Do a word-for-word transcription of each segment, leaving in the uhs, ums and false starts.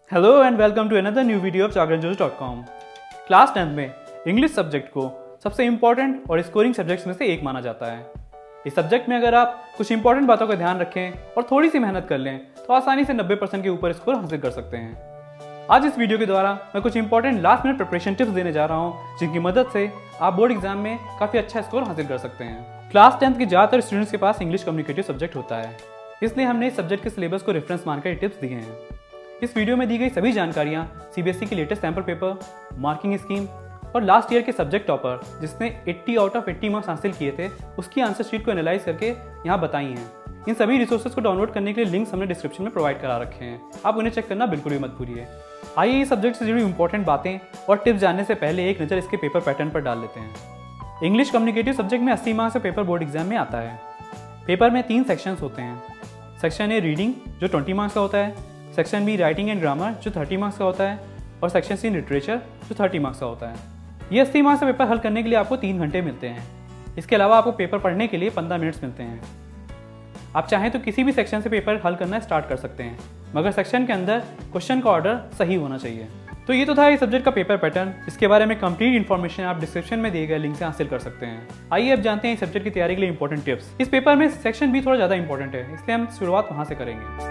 Hello and welcome to another new video of Jagran dot com. Class tenth में English subject को सबसे important और scoring subjects में से एक माना जाता है। इस सब्जेक्ट में अगर आप कुछ इंपॉर्टेंट बातों का ध्यान रखें और थोड़ी सी मेहनत कर लें तो आसानी से नब्बे परसेंट के ऊपर स्कोर हासिल कर सकते हैं। आज इस वीडियो के द्वारा मैं कुछ important last minute preparation tips देने जा रहा हूँ जिनकी मदद से आप बोर्ड एग्जाम में काफ़ी अच्छा स्कोर हासिल कर सकते हैं। क्लास टेंथ के ज़्यादातर स्टूडेंट्स के पास इंग्लिश कम्युनिकेटिव सब्जेक्ट होता है, इसलिए हमने इस सब्जेक्ट के सिलेबस को रेफरेंस मानकर टिप्स दिए हैं। इस वीडियो में दी गई सभी जानकारियां सीबीएसई की latest sample paper, marking scheme और लास्ट ईयर के सब्जेक्ट टॉपर जिसने अस्सी आउट ऑफ अस्सी मार्क्स हासिल किए थे उसकी आंसर शीट को एनालाइज करके यहाँ बताई हैं। इन सभी रिसोर्सेज को डाउनलोड करने के लिए लिंक्स हमने डिस्क्रिप्शन में प्रोवाइड करा रखे हैं, आप उन्हें चेक करना बिल्कुल भी मत भूलिए। आइए इस सब्जेक्ट से जुड़ी इंपॉर्टेंट बातें और टिप्स जानने से पहले एक नज़र इसके पेपर पैटर्न पर डाल लेते हैं। इंग्लिश कम्युनिकेटिव सब्जेक्ट में अस्सी मार्क्स का पेपर बोर्ड एग्जाम में आता है। पेपर में तीन सेक्शंस होते हैं। सेक्शन ए रीडिंग जो ट्वेंटी मार्क्स का होता है, section B writing and grammar जो तीस मार्क्स का होता है और सेक्शन सी लिटरेचर जो तीस मार्क्स का होता है। ये अस्सी मार्क्स का पेपर हल करने के लिए आपको तीन घंटे मिलते हैं। इसके अलावा आपको पेपर पढ़ने के लिए पंद्रह मिनट्स मिलते हैं। आप चाहें तो किसी भी सेक्शन से पेपर हल करना स्टार्ट कर सकते हैं, मगर सेक्शन के अंदर क्वेश्चन का ऑर्डर सही होना चाहिए। तो ये तो था इस सब्जेक्ट का पेपर पैटर्न। इसके बारे में कंप्लीट इन्फॉर्मेशन आप डिस्क्रिप्शन में दिए गए लिंक से हासिल कर सकते हैं। आइए अब जानते हैं इस सब्जेक्ट की तैयारी के लिए इंपॉर्टेंट टिप्स। इस पेपर में सेक्शन बी थोड़ा ज़्यादा इंपॉर्टेंट है, इसलिए हम शुरुआत वहाँ से करेंगे।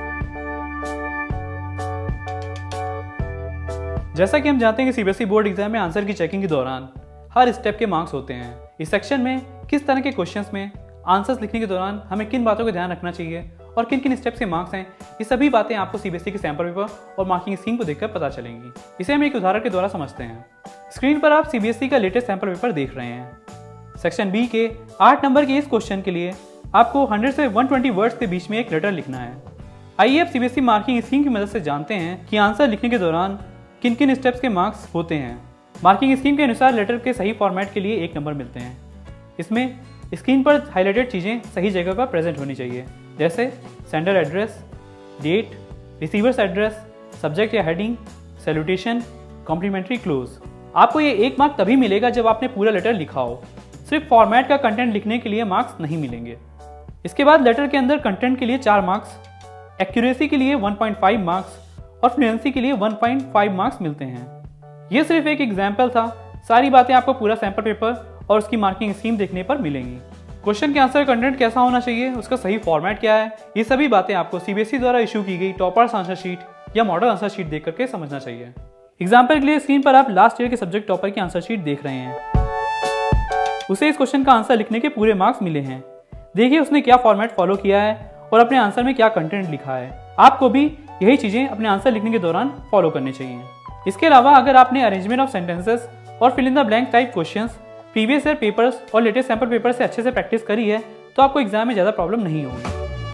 जैसा कि हम जानते हैं कि सीबीएसई बोर्ड एग्जाम में आंसर की चेकिंग के दौरान हर स्टेप के मार्क्स होते हैं। इस सेक्शन में किस तरह के क्वेश्चंस में आंसर्स लिखने के दौरान हमें किन बातों का ध्यान रखना चाहिए और किन किन स्टेप्स के मार्क्स हैं, ये सभी बातें आपको सीबीएसई के सैंपल पेपर और मार्किंग स्कीम को देखकर पता चलेंगी। इसे हम एक उदाहरण के द्वारा समझते हैं। स्क्रीन पर आप सीबीएसई का लेटेस्ट सैंपल पेपर देख रहे हैं। सेक्शन बी के आठ नंबर के इस क्वेश्चन के लिए आपको सौ से एक सौ बीस वर्ड्स के बीच में एक लेटर लिखना है। आइए अब सीबीएसई मार्किंग स्कीम की मदद से जानते हैं कि आंसर लिखने के दौरान किन किन स्टेप्स के मार्क्स होते हैं। मार्किंग स्कीम के अनुसार लेटर के सही फॉर्मेट के लिए एक नंबर मिलते हैं। इसमें स्क्रीन पर हाईलाइटेड चीज़ें सही जगह पर प्रेजेंट होनी चाहिए, जैसे sender address, date, receivers address, subject या हेडिंग, सैल्यूटेशन, कॉम्प्लीमेंट्री क्लोज। आपको ये एक मार्क तभी मिलेगा जब आपने पूरा लेटर लिखा हो। सिर्फ फॉर्मेट का कंटेंट लिखने के लिए मार्क्स नहीं मिलेंगे। इसके बाद लेटर के अंदर कंटेंट के लिए चार मार्क्स, एक्यूरेसी के लिए वन पॉइंट फाइव मार्क्स और फ्लुएंसी के लिए वन पॉइंट फाइव मार्क्स मिलते हैं। ये सिर्फ एक एग्जाम्पल था, सारी बातें आपको पूरा सैंपल पेपर और उसकी मार्किंग स्कीम देखने पर मिलेंगी। क्वेश्चन के आंसर कंटेंट कैसा होना चाहिए, उसका सही फॉर्मेट क्या है, ये सभी बातें आपको सीबीएसई द्वारा इशू की गई टॉपर्स आंसर शीट या मॉडल आंसर शीट देख करके समझना चाहिए। एग्जाम्पल के लिए स्क्रीन पर आप लास्ट ईयर के सब्जेक्ट टॉपर की आंसर शीट देख रहे हैं। उसे इस क्वेश्चन का आंसर लिखने के पूरे मार्क्स मिले हैं। देखिए उसने क्या फॉर्मेट फॉलो किया है और अपने आंसर में क्या कंटेंट लिखा है। आपको भी यही चीजें अपने आंसर लिखने के दौरान फॉलो करनी चाहिए। इसके अलावा अगर आपने अरेंजमेंट ऑफ सेंटेंसेस और fill in the blank type questions previous year papers और लेटेस्ट सैंपल पेपर से अच्छे से प्रैक्टिस करी है तो आपको एग्जाम में ज़्यादा प्रॉब्लम नहीं होगी।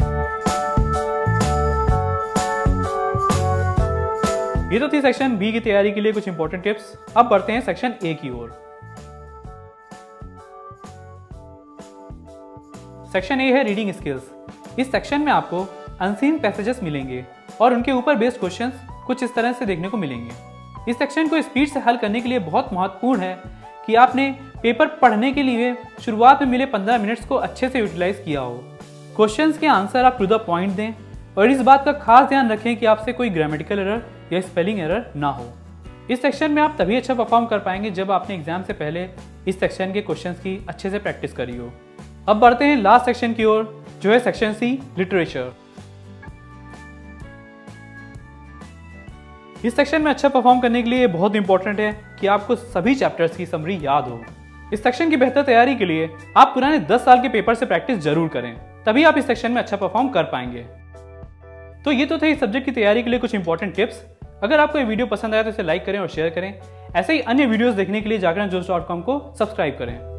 ये तो थी सेक्शन बी की तैयारी के लिए कुछ इंपॉर्टेंट टिप्स। अब बढ़ते हैं सेक्शन ए की ओर। सेक्शन ए है रीडिंग स्किल्स। इस सेक्शन में आपको अनसीन पैसेजेस मिलेंगे और उनके ऊपर बेस्ड क्वेश्चंस कुछ इस तरह से देखने को मिलेंगे। इस सेक्शन को स्पीड से हल करने के लिए बहुत महत्वपूर्ण है कि आपने पेपर पढ़ने के लिए शुरुआत में मिले पंद्रह मिनट्स को अच्छे से यूटिलाइज किया हो। क्वेश्चंस के आंसर आप टू द पॉइंट दें और इस बात का खास ध्यान रखें कि आपसे कोई ग्रामेटिकल एरर या स्पेलिंग एरर ना हो। इस सेक्शन में आप तभी अच्छा परफॉर्म कर पाएंगे जब आपने एग्जाम से पहले इस सेक्शन के क्वेश्चंस की अच्छे से प्रैक्टिस करी हो। अब बढ़ते हैं लास्ट सेक्शन की ओर जो है सेक्शन सी लिटरेचर। इस सेक्शन में अच्छा परफॉर्म करने के लिए बहुत इंपॉर्टेंट है कि आपको सभी चैप्टर्स की समरी याद हो। इस सेक्शन की बेहतर तैयारी के लिए आप पुराने दस साल के पेपर से प्रैक्टिस जरूर करें, तभी आप इस सेक्शन में अच्छा परफॉर्म कर पाएंगे। तो ये तो थे इस सब्जेक्ट की तैयारी के लिए कुछ इंपॉर्टेंट टिप्स। अगर आपको ये वीडियो पसंद आया तो इसे लाइक करें और शेयर करें। ऐसे ही अन्य वीडियोस देखने के लिए जागरण डॉट कॉम को सब्सक्राइब करें।